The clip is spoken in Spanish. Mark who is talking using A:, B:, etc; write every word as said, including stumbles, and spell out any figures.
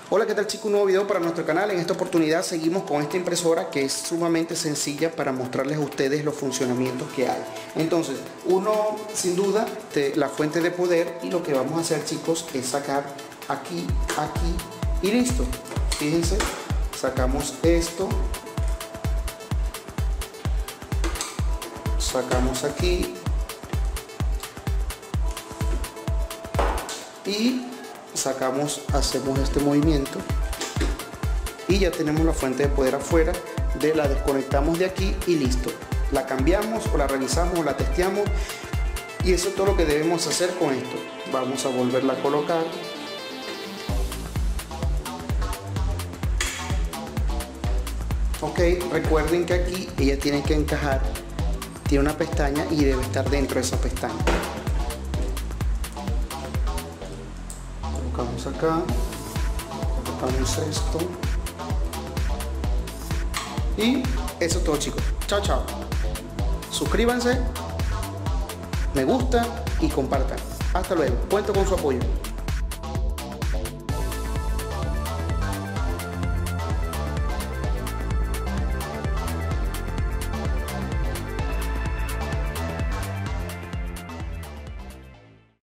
A: Hola, ¿qué tal chicos? Un nuevo video para nuestro canal. En esta oportunidad seguimos con esta impresora que es sumamente sencilla para mostrarles a ustedes los funcionamientos que hay. Entonces, uno sin duda de la fuente de poder, y lo que vamos a hacer chicos es sacar aquí, aquí y listo. Fíjense, sacamos esto, sacamos aquí y sacamos, hacemos este movimiento y ya tenemos la fuente de poder afuera. De la desconectamos de aquí y listo. La cambiamos o la revisamos o la testeamos, y eso es todo lo que debemos hacer con esto. Vamos a volverla a colocar. Ok, recuerden que aquí ella tiene que encajar, tiene una pestaña y debe estar dentro de esa pestaña. Colocamos acá, colocamos esto y eso es todo chicos. Chao chao, suscríbanse, me gusta y compartan. Hasta luego, cuento con su apoyo.